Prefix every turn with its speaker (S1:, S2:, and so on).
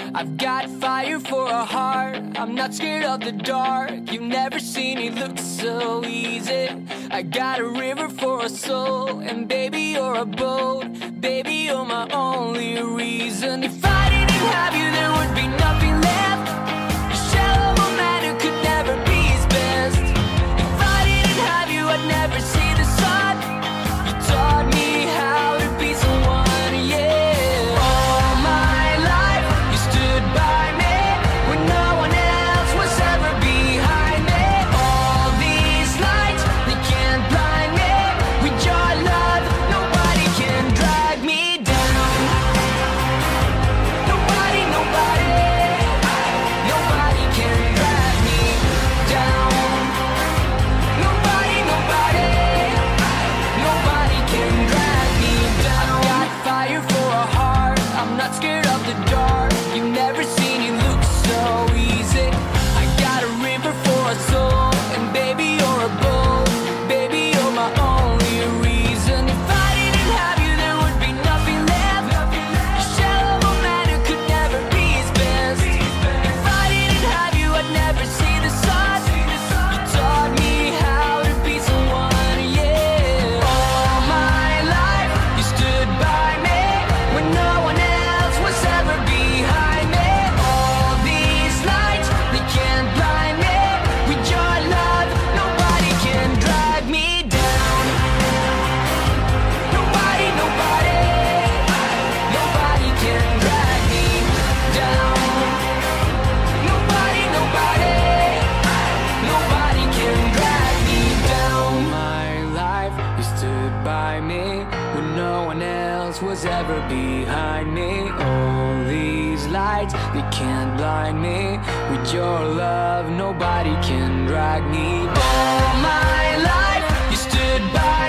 S1: I've got fire for a heart, I'm not scared of the dark. You've never seen it look so easy. I got a river for a soul, and baby you're a boat. Baby you're my only reason. If I didn't have you there would be nothing left. A shell of a man who could never be his best. If I didn't have you I'd never see the sun. You taught me how to be someone, yeah. All my life you stood by me when no one else was ever behind me. All these lights, they can't blind me. With your love, nobody can drag me down. Nobody, nobody, nobody can drag me down. Nobody, nobody, nobody can drag me down. I've got fire for a heart, I'm not scared of the dark. You've never seen it look so easy. I got a river for a soul, and baby you're a boat. Baby you're my only reason. If I didn't have you there would be nothing left. A shell of a man who could never be his best. If I didn't have you I'd never see the sun. You taught me how to be someone, yeah. All my life you stood by me when no one else was ever behind me. All these lights, they can't blind me. With your love, nobody can drag me down. Nobody, nobody, nobody can drag me down. Nobody, nobody, nobody can drag me down. My life, you stood by me when no one else was ever behind me. All these lights, they can't blind me. With your love, nobody can drag me. All my life, you stood by